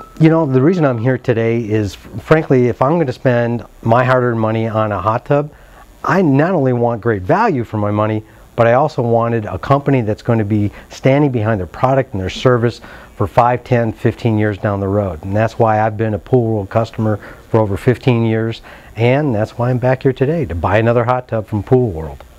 You know, the reason I'm here today is, frankly, if I'm going to spend my hard-earned money on a hot tub, I not only want great value for my money, but I also wanted a company that's going to be standing behind their product and their service for 5, 10, 15 years down the road. And that's why I've been a Pool World customer for over 15 years, and that's why I'm back here today, to buy another hot tub from Pool World.